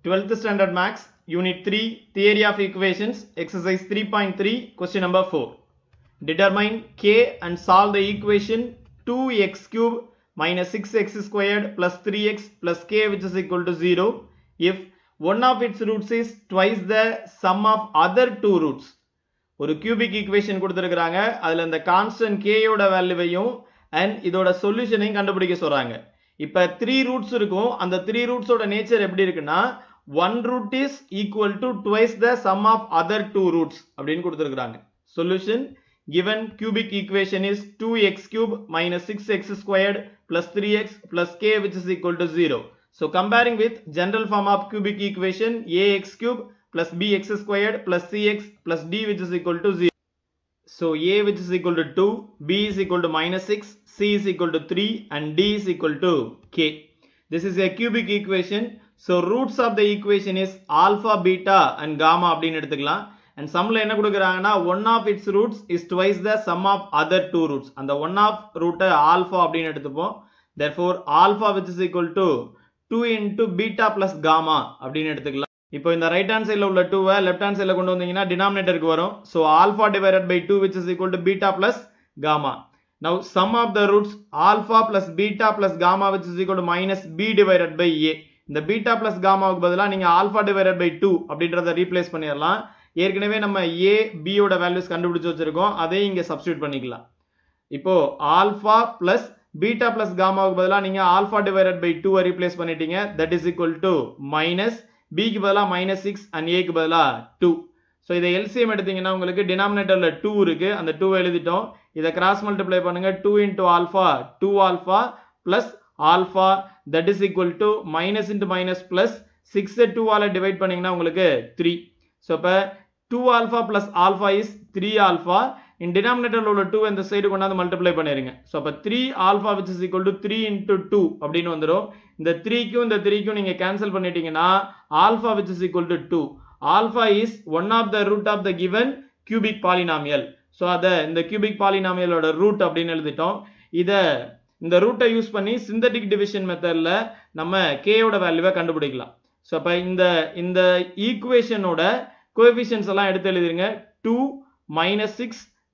12th standard maths unit 3 theory of equations exercise 3.3 question number 4. Determine k and solve the equation 2x cube minus 6x squared plus 3x plus k which is equal to 0 if one of its roots is twice the sum of other two roots. ஒரு cubic equation கொடுத்திருக்காங்க. அதுல இந்த constant k யோட வேல்யூவையும் and இதோட சொல்யூஷனையும் கண்டுபிடிக்க சொல்றாங்க. இப்ப 3 roots இருக்கும். அந்த 3 roots ஓட நேச்சர் எப்படி இருக்குன்னா one root is equal to twice the sum of other two roots அப்படினு கொடுத்திருக்காங்க. Solution given cubic equation is 2x cube minus 6x squared plus 3x plus k which is equal to 0. So comparing with general form of cubic equation ax cube plus bx squared plus cx plus d which is equal to 0. So a which is equal to 2, b is equal to minus 6, c is equal to 3 and d is equal to k. This is a cubic equation. So roots of the equation is alpha, beta and gamma அப்படினு எடுத்துக்கலாம். And sumல என்ன கொடுக்கறாங்கன்னா one of its roots is twice the sum of other two roots. அந்த one of root alpha அப்படினு எடுத்துப்போம். Therefore alpha which is equal to 2 into beta plus gamma அப்படினு எடுத்துக்கலாம். இப்போ இந்த ரைட் ஹேண்ட் சைடுல உள்ள 2 லெஃப்ட் ஹேண்ட் சைடுல கொண்டு வந்தீங்கன்னா டினாமினேட்டருக்கு வரும். So alpha divided by 2 which is equal to beta plus gamma. Now sum of the roots alpha plus beta plus gamma which is equal to minus b divided by a. இந்த beta plus gammaவுக்கு பதிலா நீங்க alpha divided by 2 அப்படின்றத replace பண்ணிரலாம். ஏற்கனவே நம்ம a b யோட values கண்டுபிடிச்சு வச்சிருக்கோம். அதை இங்க சப்ஸ்டிட்யூட் பண்ணிக்கலாம். இப்போ alpha plus beta plus gammaவுக்கு பதிலா நீங்க alpha divided by 2 ரீப்ளேஸ் பண்ணிட்டீங்க. That is equal to minus b க்கு பதிலா minus 6 and a க்கு பதிலா 2. So இதை LCM எடுத்தீங்கன்னா உங்களுக்கு டினாமினேட்டர்ல 2 இருக்கு. அந்த 2 எழுதிட்டோம். இதை கிராஸ் மல்டிப்ளை பண்ணுங்க. 2 into alpha 2 alpha plus alpha that is equal to minus into minus plus 6 2 ஆல டிவைட் பண்ணீங்கன்னா உங்களுக்கு 3. So அப்ப 2 alpha plus alpha is 3 alpha. In denominatorல உள்ள 2 இந்த சைடு கொண்டாந்து மல்டிப்ளை பண்ணிருங்க. So அப்ப 3 alpha which is equal to 3 into 2 அப்படினு வந்துரும். இந்த 3 க்கும் இந்த 3 க்கும் நீங்க கேன்சல் பண்ணிட்டீங்கன்னா alpha which is equal to 2. Alpha is one of the root of the given cubic polynomial. So அத இந்த cubic polynomial ஓட root அப்படினு எழுதிட்டோம். இத இந்த ரூட்டை யூஸ் பண்ணி சிந்தட்டிக் டிவிஷன் மெத்தட்ல நம்ம k யோட வேல்யூவை கண்டுபிடிக்கலாம். சோ அப்ப இந்த ஈக்குவேஷனோட கோஎஃபிஷியன்ட்ஸ் எல்லாம் எடுத்து எழுதிருங்க. 2 -6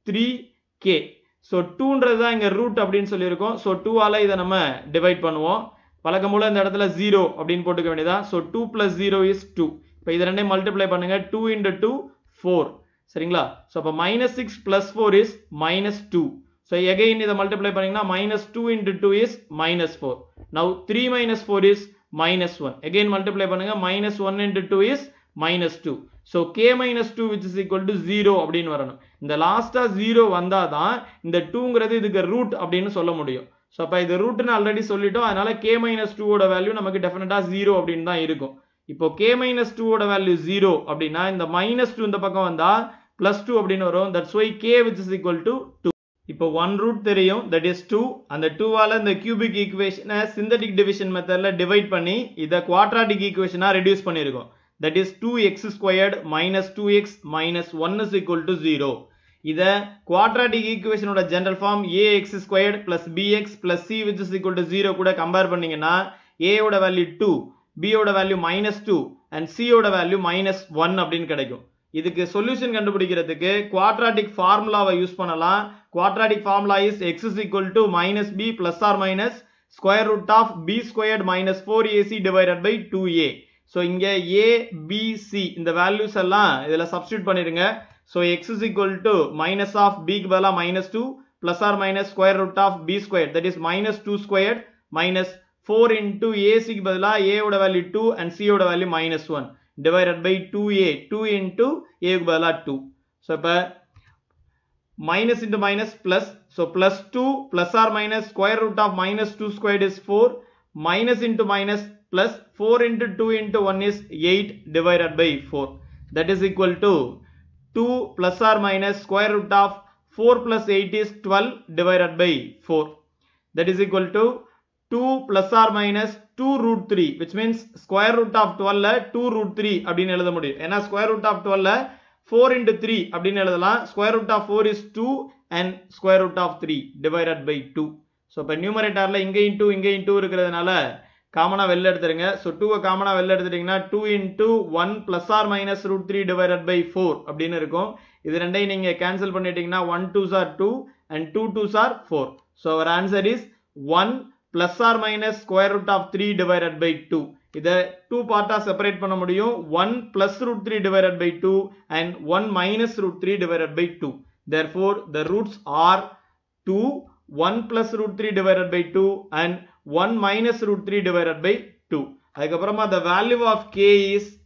3k. சோ 2ன்றது தான் இங்க ரூட் அப்படினு சொல்லியிருக்கோம். சோ 2 ஆல இத நம்ம டிவைட் பண்ணுவோம். வழக்கம் போல இந்த இடத்துல 0 அப்படினு போட்டுக்க வேண்டியதா. So 2 + 0 is 2. இப்போ இத ரெண்டையும் மல்டிப்ளை பண்ணுங்க. 2 × 2 4. சரிங்களா? சோ அப்ப -6 + 4 is -2. So again இத மல்டிப்ளை பண்ணீங்கன்னா -2 × 2 is -4. Now 3 - 4 is -1. Again multiply பண்ணுங்க. -1 × 2 is -2. So k - 2 which is equal to 0 அப்படினு வரணும். இந்த லாஸ்டா 0 வந்தாதான் இந்த 2ங்கிறது இதுக்கு ரூட் அப்படினு சொல்ல முடியும். சோ அப்ப இது ரூட்னு ஆல்ரெடி சொல்லிட்டோம். அதனால k - 2 ஓட வேல்யூ நமக்கு டெஃபினட்டா 0 அப்படினு தான் இருக்கும். இப்போ k - 2 ஓட வேல்யூ 0 அப்படினா இந்த -2 இந்த பக்கம் வந்தா +2 அப்படினு வரும். That's why k which is equal to 2. இப்போ 1 root தெரியும், that is 2. அந்த 2 ஆல இந்த cubic equation synthetic division மெத்தட்ல டிவைட் பண்ணி இத quadratic equation ரெடியூஸ் பண்ணிருக்கோம். That is 2x squared minus 2x minus 1 is equal to 0. இத quadratic equation ஓட general form ax squared plus bx plus c which is equal to 0 கூட compare பண்ணீங்கன்னா a ஓட value 2, b ஓட value -2 and c ஓட value -1 அப்படினு கிடைக்கும். இதுக்கு சொல்யூஷன் கண்டுபிடிக்கிறதுக்கு quadratic ஃபார்முலாவை யூஸ் பண்ணலாம். Quadratic formula is x is equal to -b plus or minus square root of b squared minus 4ac divided by 2a. So இங்க a, b, c இந்த values எல்லாம் இதுல substitute பண்ணிருங்க. So x is equal to minus of b க்கு பதிலா -2 plus or minus square root of b squared that is -2 squared minus 4 into ac க்கு பதிலா a ஓட வேல்யூ 2 and c ஓட value -1 divided by 2a. 2 into a க்கு பதிலா 2. So இப்ப minus into minus plus. So +2 plus or minus square root of -2 squared is 4. Minus into minus plus 4 into 2 into 1 is 8 divided by 4. That is equal to 2 plus or minus square root of 4 plus 8 is 12 divided by 4. That is equal to 2 plus or minus 2 root 3 which means square root of 12 2 root 3 அப்படினு எழுத முடியும். ஏனா square root of 12 4 into 3 அப்படினு எழுதலாம். Square root of 4 is 2 and square root of 3 divided by 2. So இப்ப நியூமரேட்டர்ல இங்க into இருக்கிறதுனால காமனா வெளில எடுத்துருங்க. ஸோ 2 காமனா வெளில எடுத்துட்டீங்கன்னா 2 into 1 plus or minus root 3 divided by 4 அப்படின்னு இருக்கும். இது ரெண்டையும் நீங்க கேன்சல் பண்ணிட்டீங்கன்னா 1 2s are 2 and 2 2s are 4. So our answer is 1 plus or minus square root of 3 divided by 2. இதை 2 பார்ட்டா செப்பரேட் பண்ண முடியும். 1 plus root 3 divided by 2 and 1 minus root 3 divided by 2. Therefore the roots are 2, 1 plus root 3 divided by 2 and 1 minus root 3 divided by 2. அதுக்கப்புறமா the value of k is